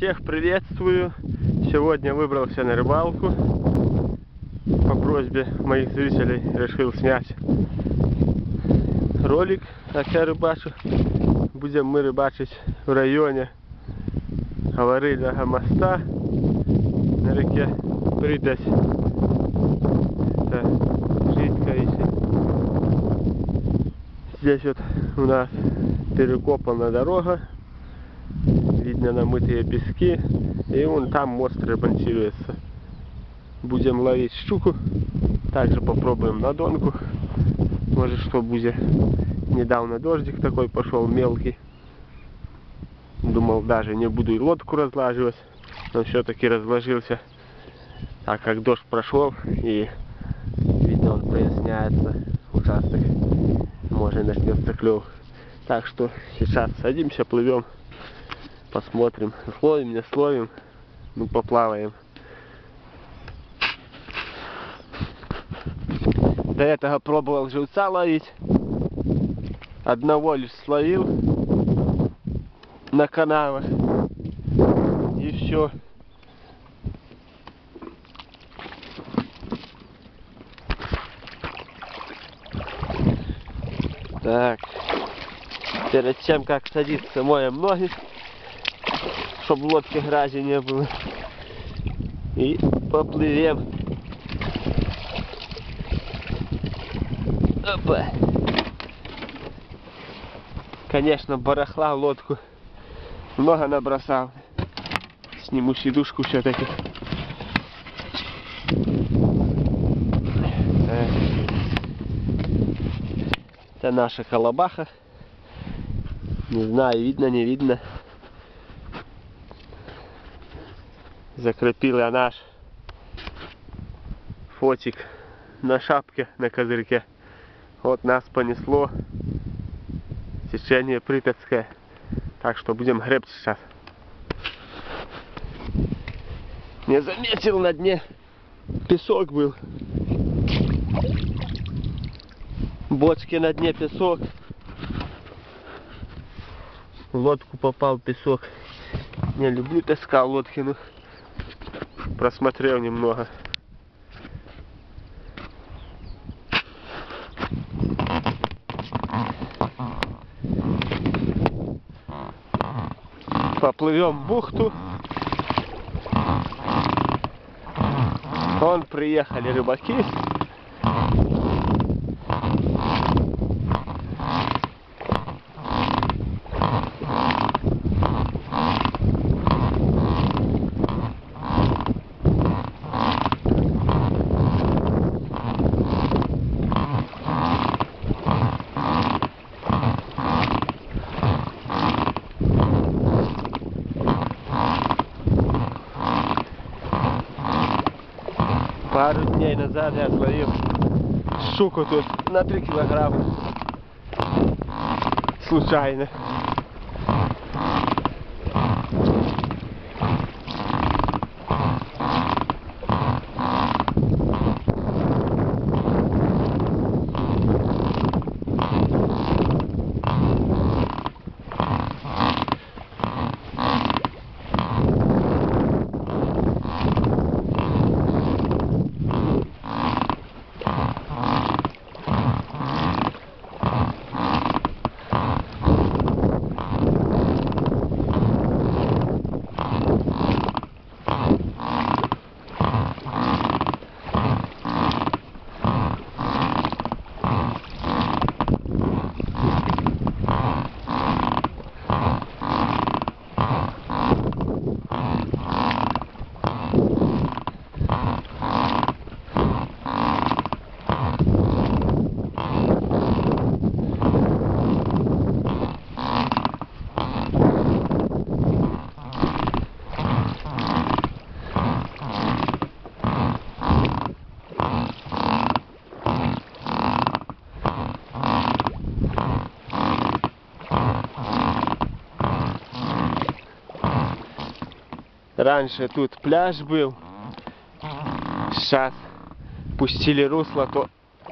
Всех приветствую! Сегодня выбрался на рыбалку. По просьбе моих зрителей решил снять ролик, как я рыбачу. Будем мы рыбачить в районе Аварийного моста на реке Припять. Это жидкая. Здесь вот у нас перекопана дорога. Видно намытые пески. И вон там мост ремонтируется. Будем ловить щуку. Также попробуем на донку. Может что будет. Недавно дождик такой пошел мелкий. Думал, даже не буду и лодку разлаживать. Но все-таки разложился. Так как дождь прошел. И видно, он проясняется. Участок. Может начнется клев. Так что сейчас садимся, плывем. Посмотрим. Словим, не словим. Ну, поплаваем. До этого пробовал живца ловить. Одного лишь словил на канавах. И все. Так. Перед тем, как садиться, моем ноги, чтобы в лодке грязи не было. И поплывем. Опа. Конечно, барахла в лодку много набросал. Сниму сидушку все-таки. Это наша колобаха. Не знаю, видно, не видно. Закрепил я наш фотик на шапке, на козырьке. Вот нас понесло течение Припятское. Так что будем гребть сейчас. Не заметил, на дне песок был. В бочке на дне песок. В лодку попал песок. Не люблю таскал лодки, но просмотрел немного. Поплывем в бухту. Вон приехали рыбаки. Пару дней назад я словил щуку тут на 3 килограмма. Случайно. Раньше тут пляж был. Сейчас пустили русло, то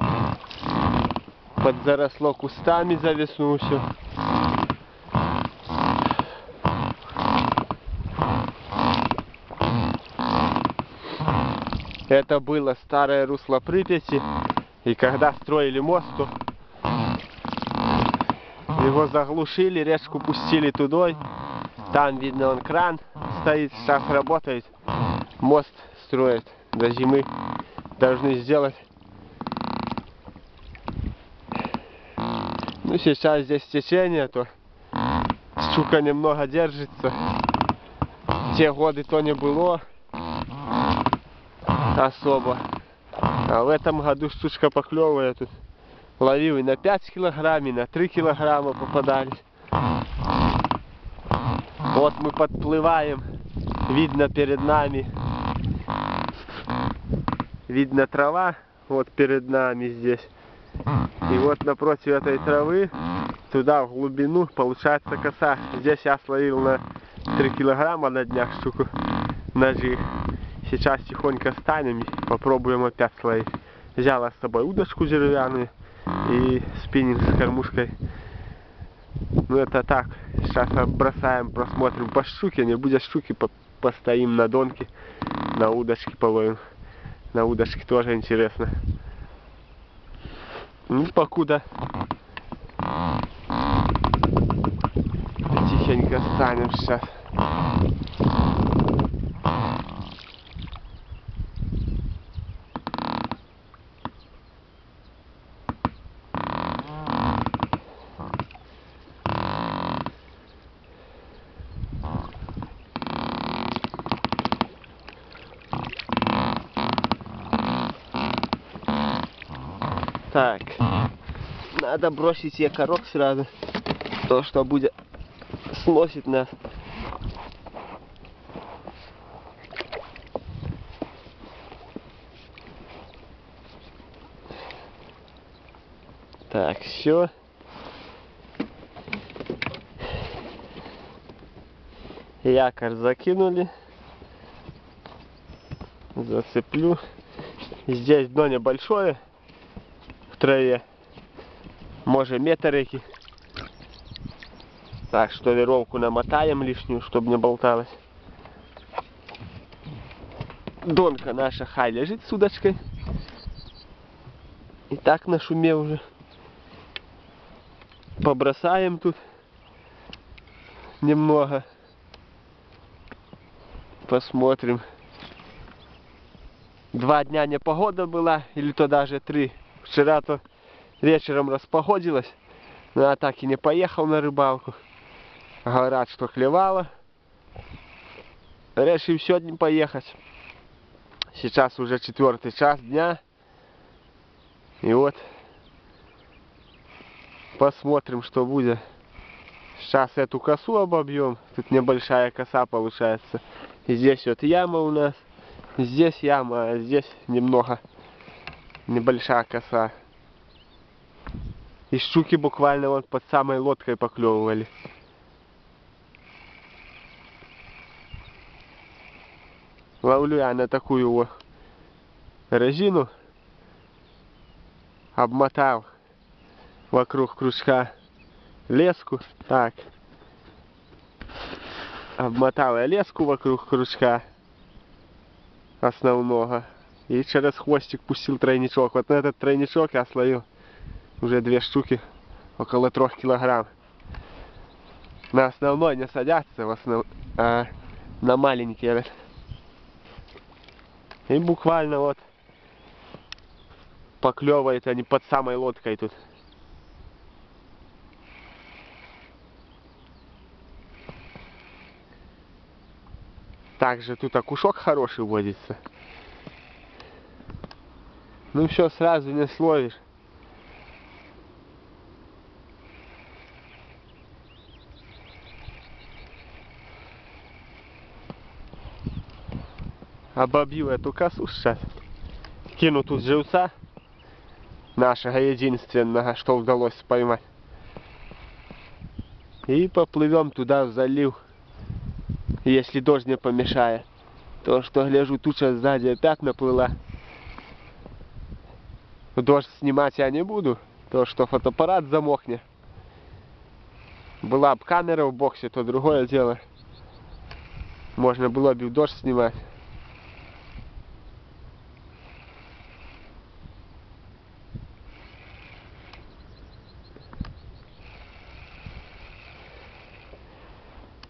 подзаросло кустами за весну все. Это было старое русло Припяти. И когда строили мост, то его заглушили, речку пустили туда. Там видно, он кран стоит, сейчас работает. Мост строят. До зимы должны сделать. Ну, сейчас здесь течение, то щука немного держится. В те годы то не было особо. А в этом году штучка поклевывает. Тут ловил и на 5 килограмм, и на 3 килограмма попадались. Вот мы подплываем. Видно перед нами. Видно трава. Вот перед нами здесь. И вот напротив этой травы, туда в глубину, получается коса. Здесь я словил на 3 килограмма на днях штуку ножи. Сейчас тихонько встанем и попробуем опять словить. Взяла с собой удочку деревянную и спиннинг с кормушкой. Ну это так. Сейчас бросаем, просмотрим по щуке. Не будет щуки, постоим на донке, на удочке половим. На удочке тоже интересно. Ну, покуда тихенько станем сейчас. Так, надо бросить якорок сразу, то что будет сносить нас. Так, все. Якорь закинули. Зацеплю. Здесь дно небольшое. В траве. Может метр реки. Так что веревку намотаем лишнюю, чтобы не болталась. Донка наша хай лежит с удочкой. И так на шуме уже. Побросаем тут немного. Посмотрим. 2 дня непогода была, или то даже 3. Вчера-то вечером распогодилось, но я так и не поехал на рыбалку. Говорят, что клевало. Решил сегодня поехать. Сейчас уже 4-й час дня. И вот посмотрим, что будет. Сейчас эту косу обобьем. Тут небольшая коса получается. И здесь вот яма у нас. Здесь яма, а здесь немного небольшая коса. И щуки буквально вот под самой лодкой поклевывали. Ловлю я на такую вот резину. Обмотал вокруг крючка леску. Так. Обмотал я леску вокруг крючка основного. И через хвостик пустил тройничок. Вот на этот тройничок я словил уже 2 штуки. Около 3 килограмм. На основной не садятся, а на маленькие. И буквально вот поклевывают они под самой лодкой тут. Также тут окушок хороший водится. Ну все, сразу не словишь. Обобью эту косу сейчас. Кину тут живца. Нашего единственного, что удалось поймать. И поплывем туда в залив. Если дождь не помешает. То, что гляжу, туча сзади опять наплыла. Дождь снимать я не буду. То, что фотоаппарат замокнет. Была бы камера в боксе, то другое дело. Можно было бы в дождь снимать.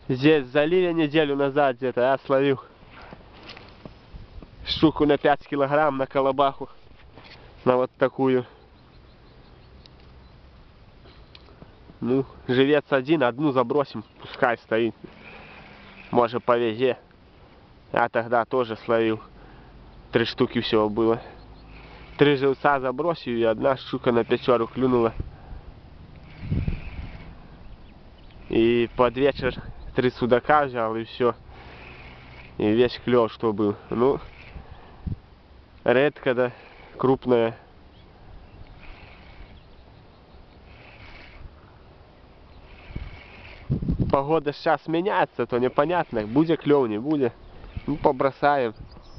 Здесь в заливе неделю назад где-то я словил штуку на 5 килограмм на колобаху. На вот такую. Ну, живец один, одну забросим, пускай стоит. Может повезе. Я тогда тоже словил. 3 штуки всего было. 3 живца забросил, и одна штука на пятеру клюнула. И под вечер 3 судака взял, и все. И весь клев, что был. Ну, редко, да, крупная. Погода сейчас меняется, то непонятно, будет клев, не будет. Ну, побросаем.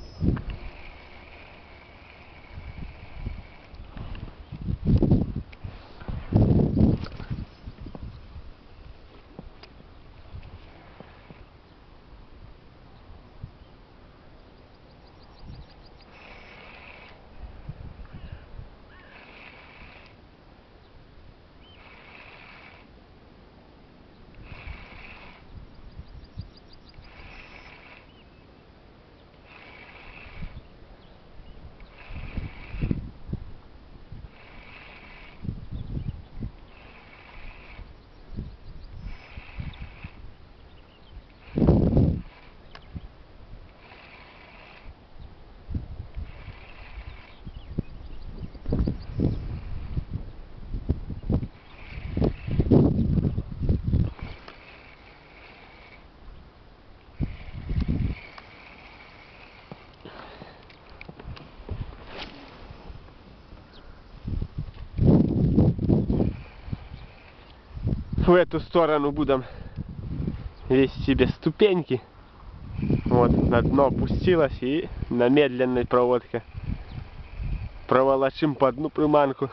В эту сторону будем вести без ступеньки. Вот, на дно опустилась, и на медленной проводке проволочим по дну приманку.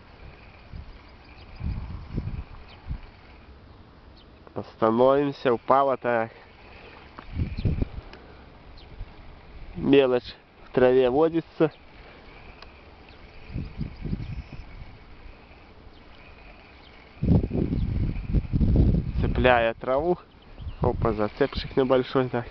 Остановимся, упала так. Мелочь в траве водится. Цепляя траву. Опа, зацепчик небольшой так.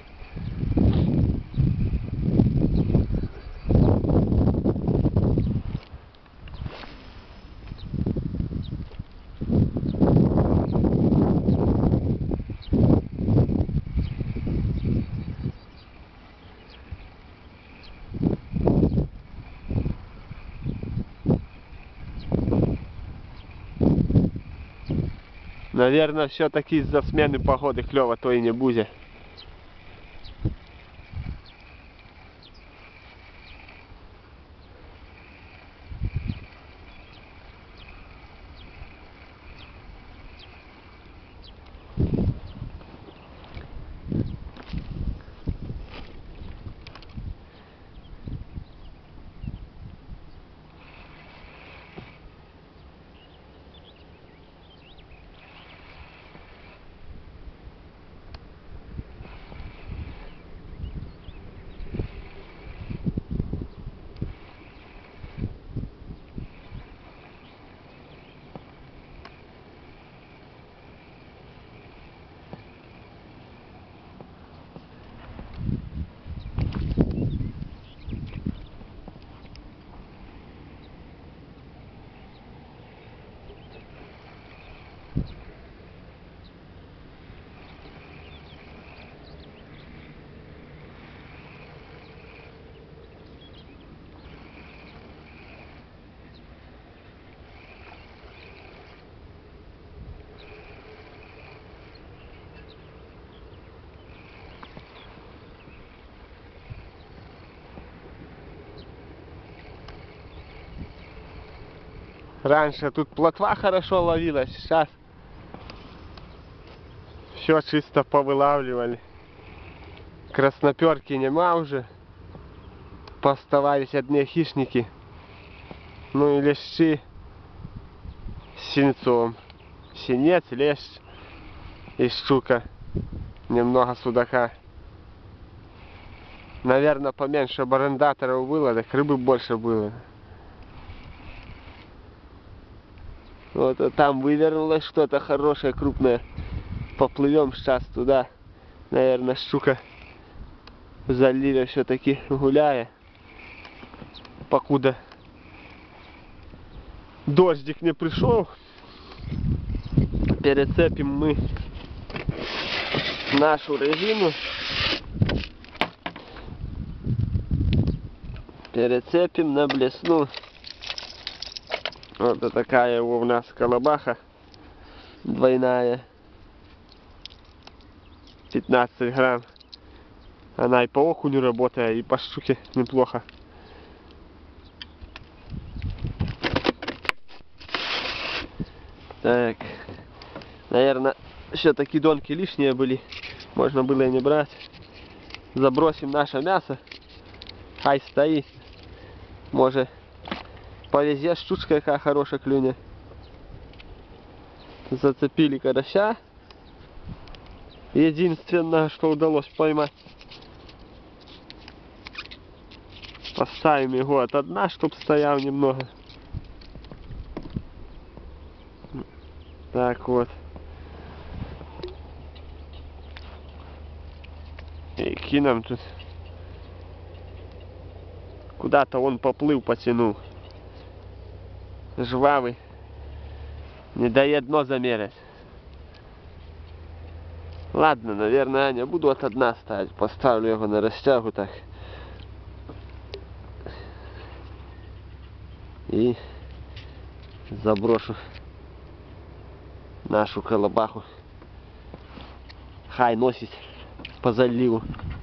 Наверное, все-таки из-за смены погоды клёва то и не будет. Раньше тут плотва хорошо ловилась, сейчас все чисто повылавливали. Красноперки нема уже. Поставались одни хищники. Ну и лещи с синцом. Синец, лещ и щука. Немного судака. Наверное, поменьше барендаторов было, так рыбы больше было. Вот, а там вывернулось что-то хорошее, крупное. Поплывем сейчас туда. Наверное, щука в заливе все-таки гуляет. Покуда дождик не пришел, перецепим мы нашу резину. Перецепим на блесну. Вот такая у нас колобаха двойная. 15 грамм. Она и по окуню работает, и по щуке неплохо. Так. Наверное, все-таки донки лишние были. Можно было и не брать. Забросим наше мясо. Хай стоит. Может, повезет штучка, какая хорошая клюнет. Зацепили карася. Единственное, что удалось поймать. Поставим его от дна, чтобы стоял немного. Так вот. И кинем тут. Куда-то он поплыл, потянул. Жвавый. Не дает дно замерять. Ладно, наверное, не буду от дна ставить. Поставлю его на растягу так. И заброшу нашу колобаху. Хай носит по заливу.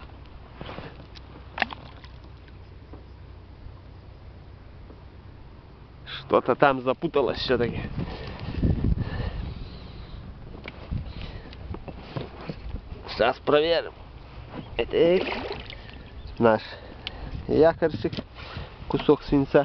Что-то там запуталось все-таки. Сейчас проверим. Это наш якорщик. Кусок свинца.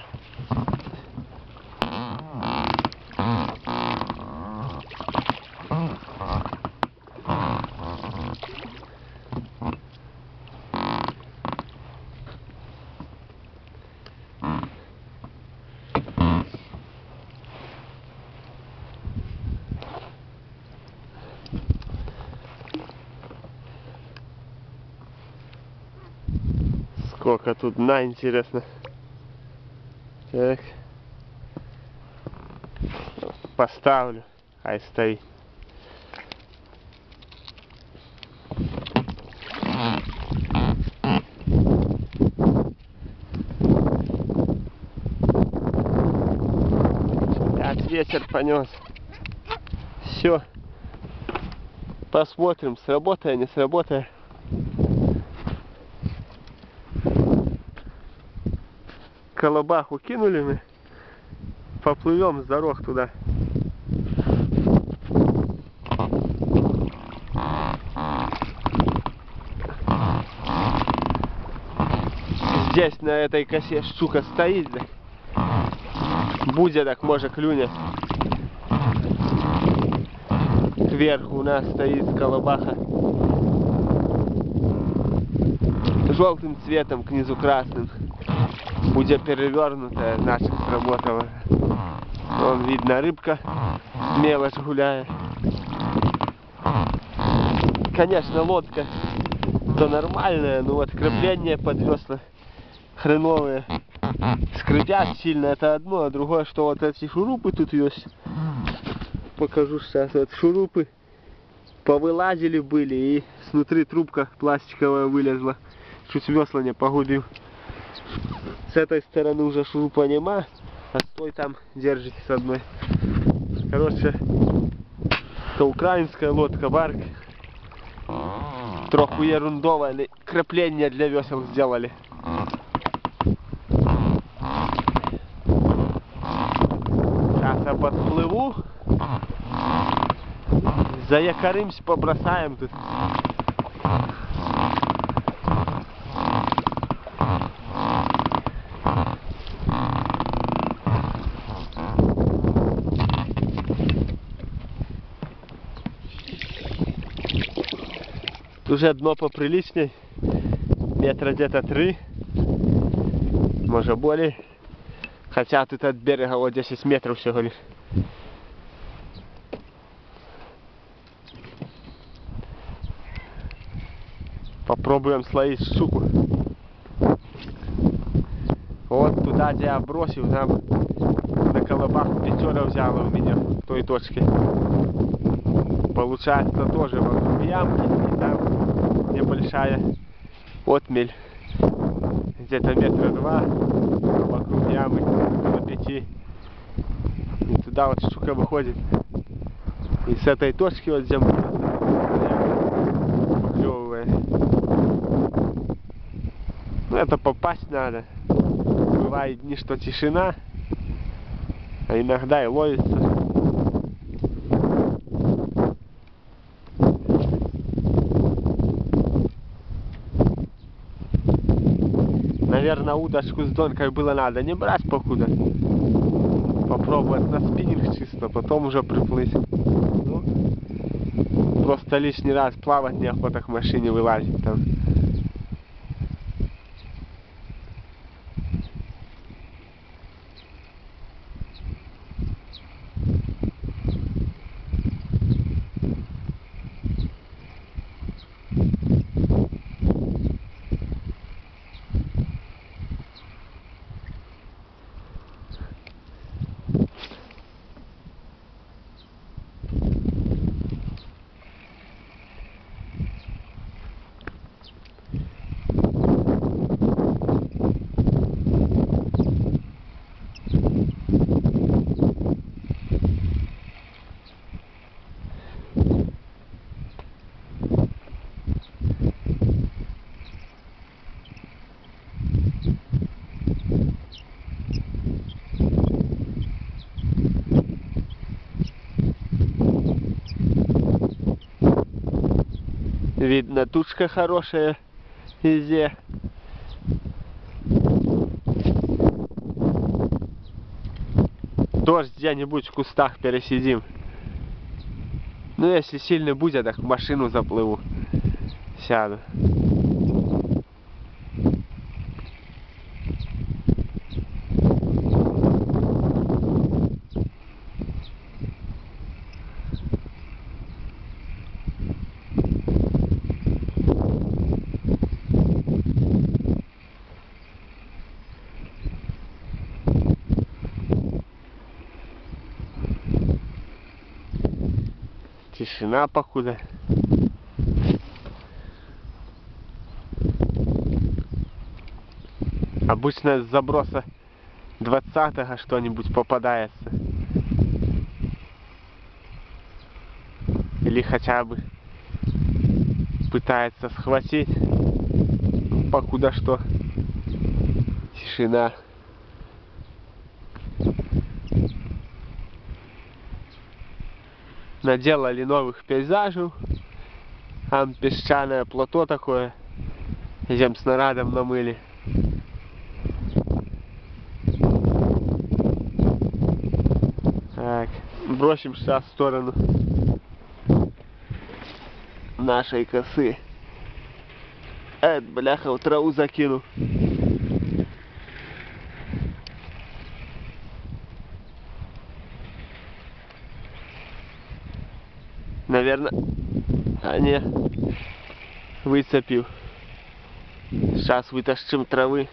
Сколько тут дна, интересно. Так. Поставлю. Ай, стоит. Опять ветер понес. Все. Посмотрим, сработает, не сработает. Колобаху кинули мы. Поплывем с дорог туда. Здесь на этой косе щука стоит. Да. Будет так, может, клюнет. Кверху у нас стоит колобаха. Желтым цветом, к низу красным. Будет перевернутая, наша сработала. Вон видно, рыбка мелочь гуляет. Конечно, лодка то нормальная, но вот крепление под весла хреновые. Скрипят сильно, это одно, а другое, что вот эти шурупы тут есть. Покажу сейчас, вот шурупы повылазили были, и снутри трубка пластиковая вылезла. Чуть весла не погубил. С этой стороны уже шурупа нема, а с той там держится с одной. Короче, это украинская лодка Барк. Троху ерундовое, крепление для весел сделали. Сейчас я подплыву. Заякоримся, побросаем тут. Уже дно поприличней, метра где-то 3, может более, хотя тут от берега вот 10 метров всего лишь. Попробуем словить щуку. Вот туда, где я бросил, нам на колобаху пятеро взяло у меня в той точке. Получается тоже вокруг ямки, и там небольшая отмель. Где-то метра 2, а вокруг ямы около 5. И туда вот щука выходит. И с этой точки вот где мы поклевываем. Ну это попасть надо. Бывают дни, что тишина, а иногда и ловится. Наверное, удочку с донкой было надо не брать покуда. Попробовать на спиннинг чисто, потом уже приплыть. Ну, просто лишний раз плавать неохота к машине вылазить там. Видно, тучка хорошая везде. Дождь где-нибудь в кустах пересидим. Ну, если сильный будет, так в машину заплыву. Сяду. Тишина покуда. Обычно с заброса 20-го что-нибудь попадается. Или хотя бы пытается схватить. Покуда что. Тишина. Наделали новых пейзажей. Там песчаное плато такое. Земснарядом намыли. Так, бросим сейчас в сторону нашей косы. Бляха, в траву закину. Наверное, не выцепил. Сейчас вытащим травы.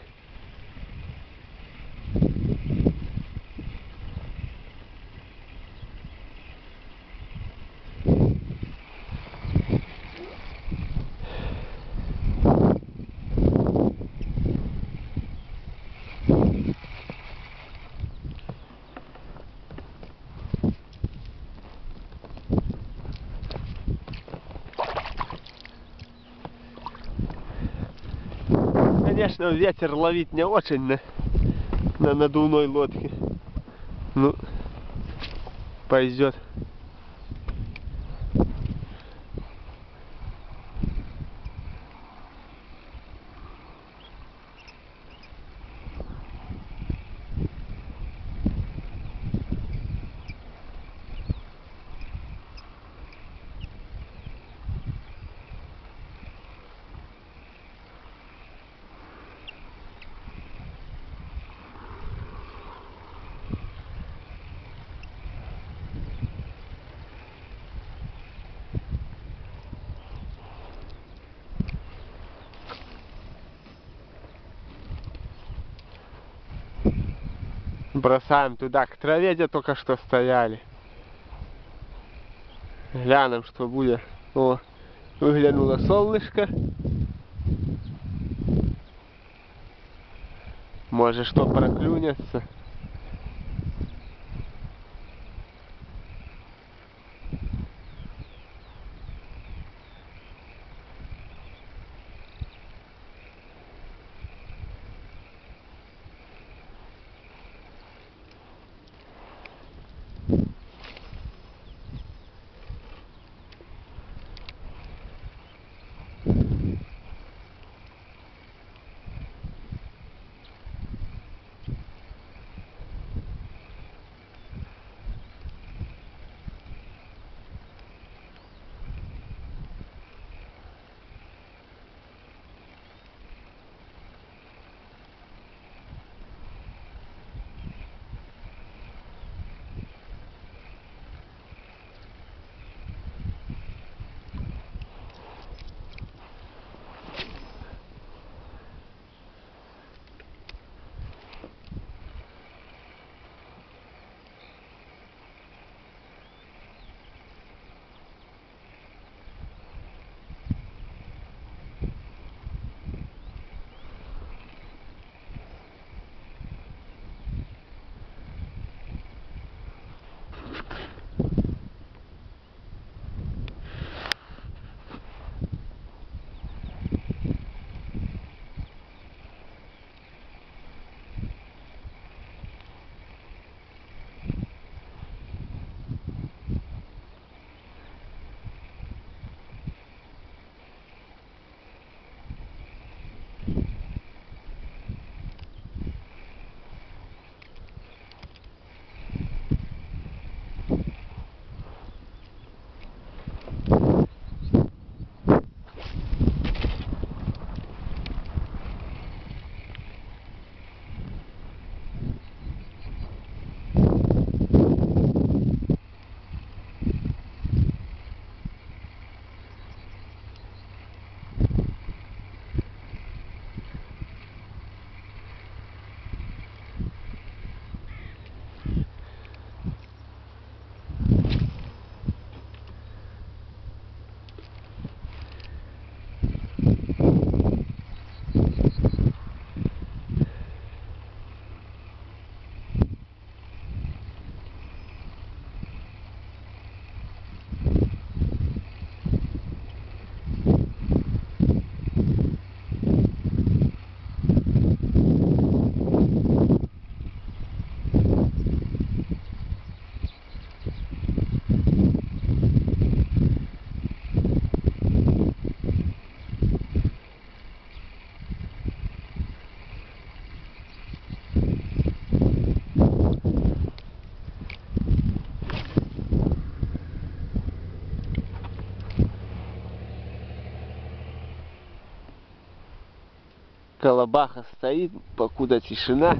Конечно, ветер ловить не очень на надувной лодке. Ну, пойдет. Бросаем туда, к траве, где только что стояли. Глянем, что будет. О, выглянуло солнышко. Может, что проклюнется. Колобаха стоит, покуда тишина.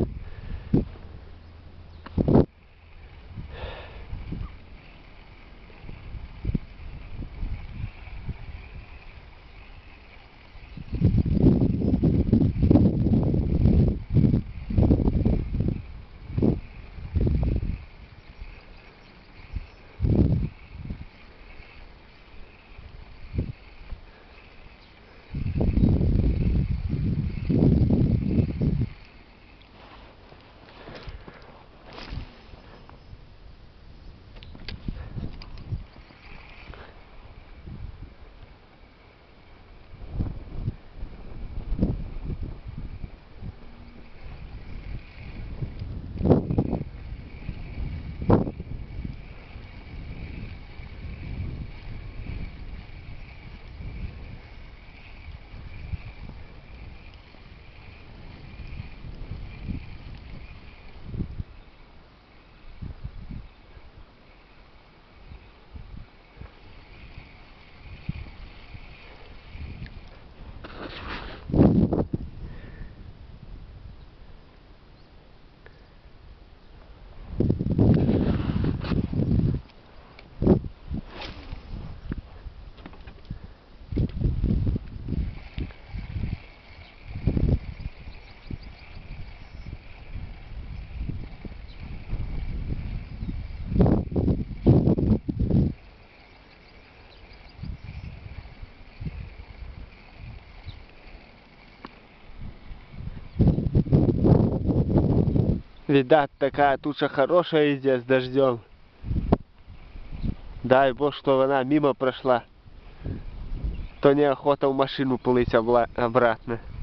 Видать, такая туча хорошая идет с дождем. Дай бог, что она мимо прошла. То неохота в машину плыть обратно.